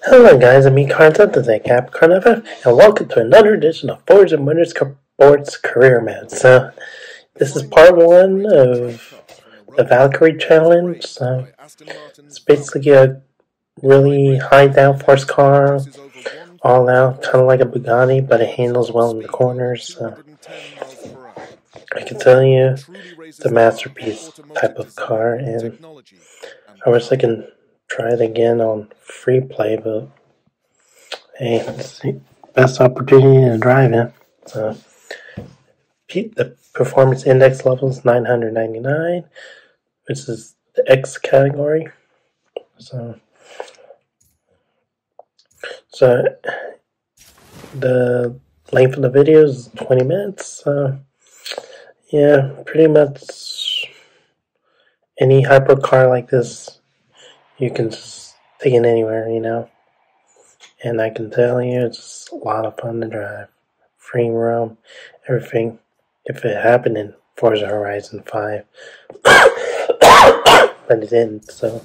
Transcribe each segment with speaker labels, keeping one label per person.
Speaker 1: Hello guys, I'm eContent, the Capricorn FF, and welcome to another edition of Forza Motorsports Career Mode. So, this is part 1 of the Valkyrie Challenge. So, it's basically a really high downforce car, all out, kind of like a Bugatti, but it handles well in the corners. So, I can tell you, it's a masterpiece type of car, and I wish I can try it again on free play, but hey, it's the best opportunity to drive in. So, the performance index level is 999, which is the X category. So the length of the video is 20 minutes. So, yeah, pretty much any hypercar like this, you can just take it anywhere, And I can tell you, it's a lot of fun to drive. Free roam, everything. If it happened in Forza Horizon 5, but it didn't, so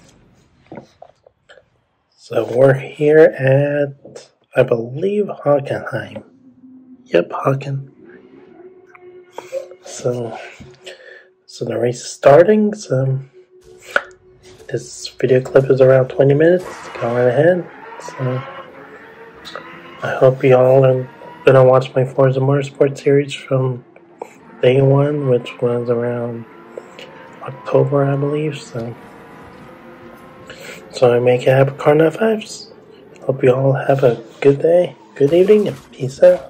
Speaker 1: we're here at, I believe, Hockenheim. Yep, Hocken. So the race is starting, so this video clip is around 20 minutes, go right ahead. So I hope you all are gonna watch my Forza Motorsport series from day 1, which was around October, I believe. So I make it happy, Capricorn F5s. Hope you all have a good day, good evening, and peace out.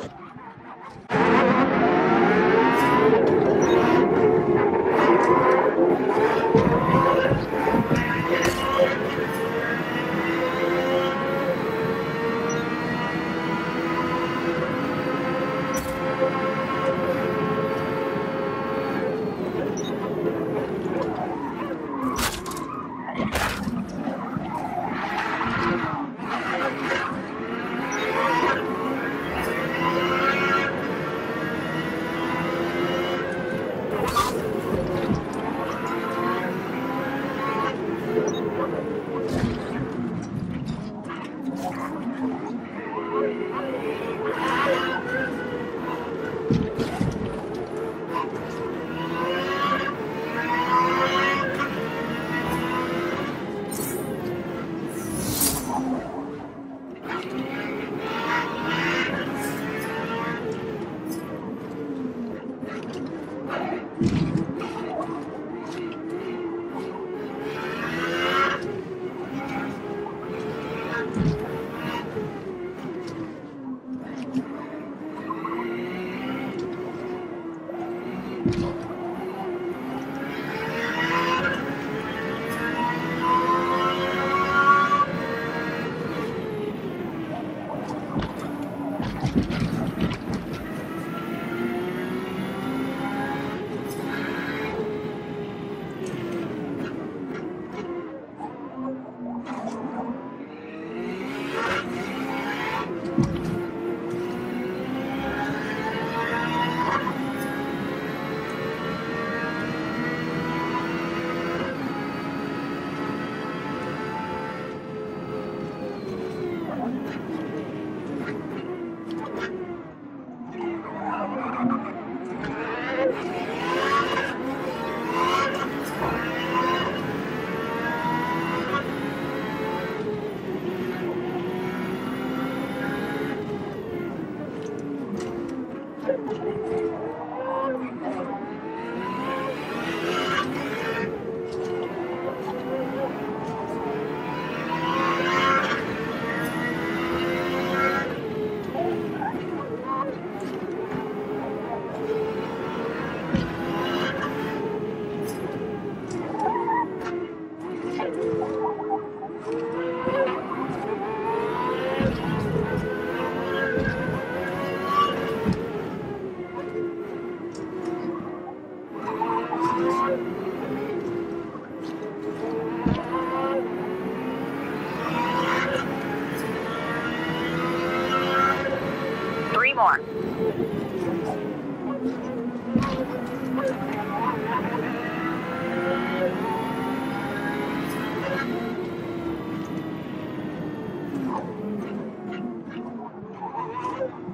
Speaker 2: Three more.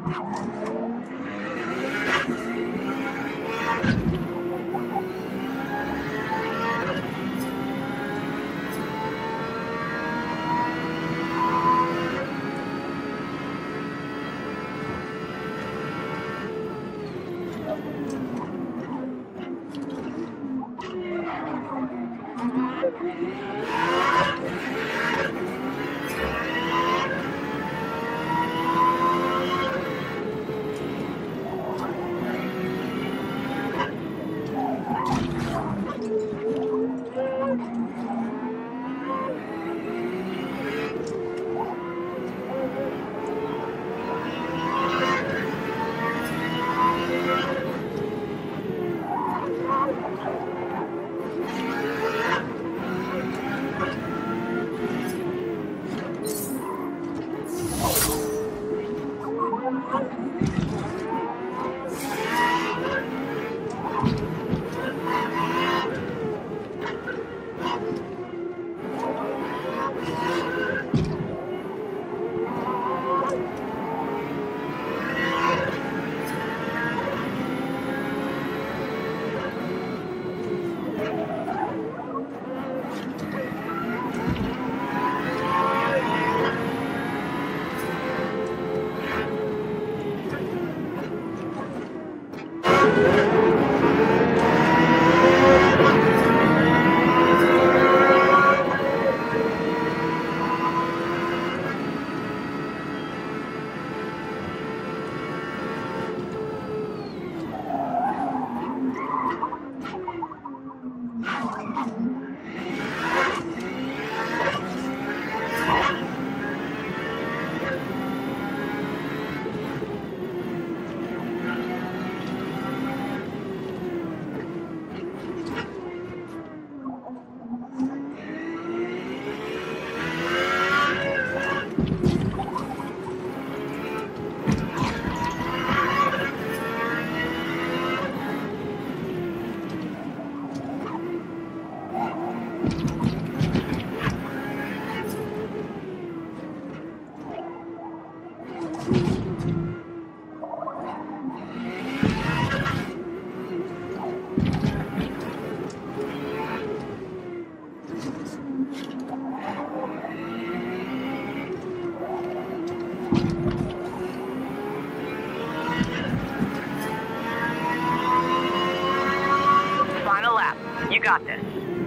Speaker 2: You got this.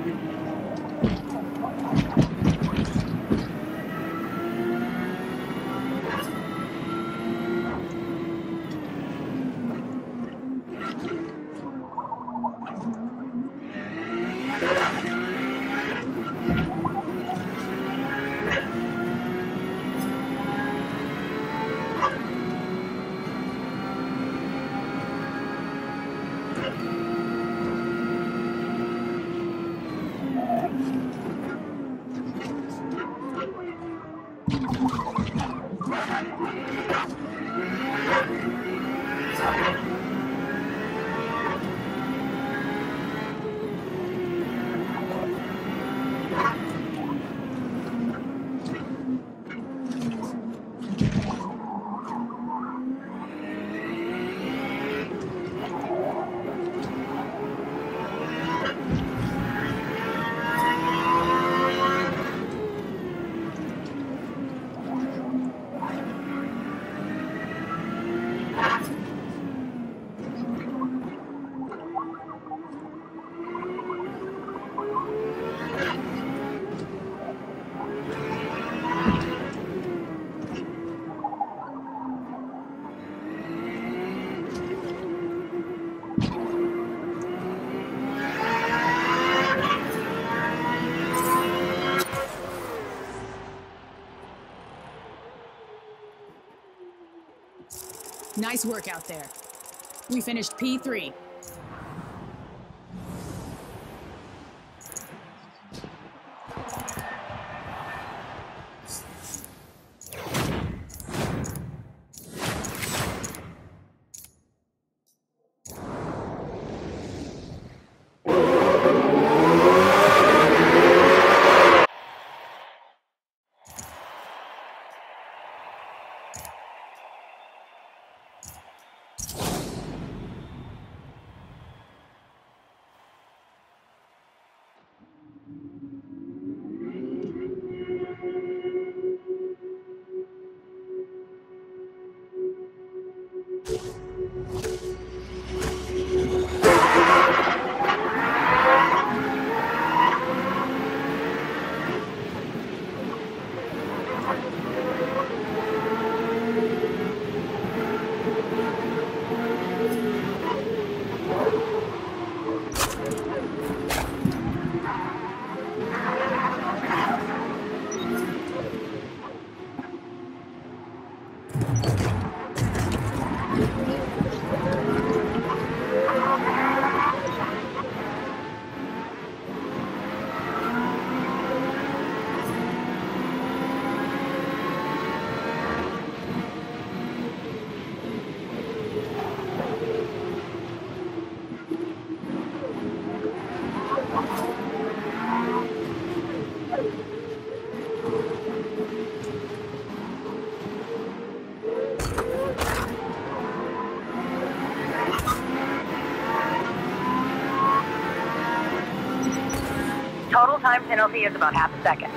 Speaker 3: Nice work out there. We finished P3.
Speaker 2: Total time penalty is about half a second.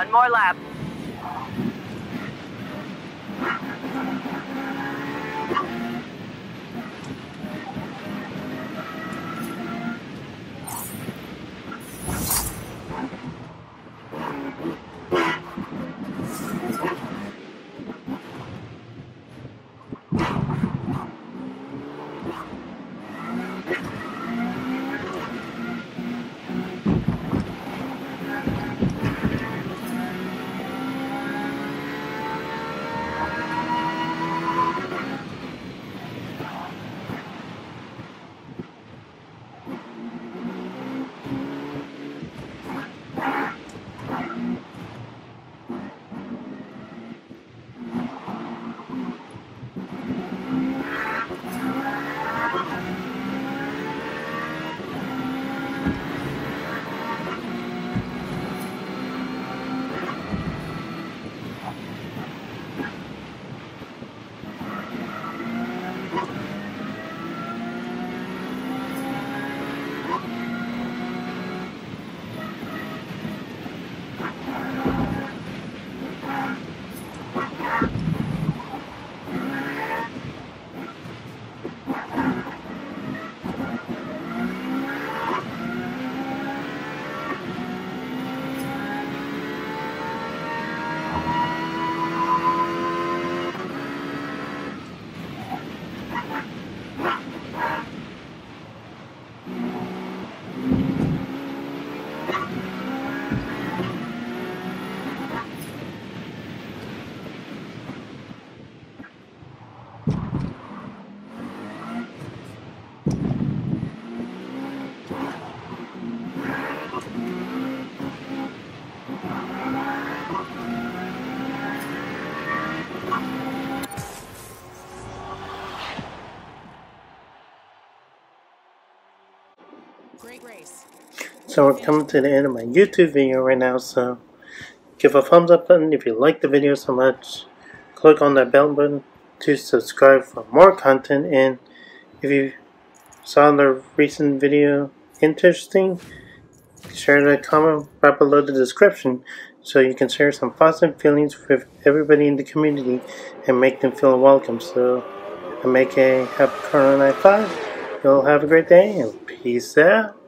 Speaker 2: One more lap.
Speaker 3: Great race.
Speaker 1: So we're coming to the end of my YouTube video right now, so give a thumbs up button if you like the video so much. Click on that bell button to subscribe for more content, and if you saw the recent video interesting, share the comment right below the description so you can share some positive feelings with everybody in the community and make them feel welcome. So I make a happy Corona Night 5. You'll have a great day and peace out.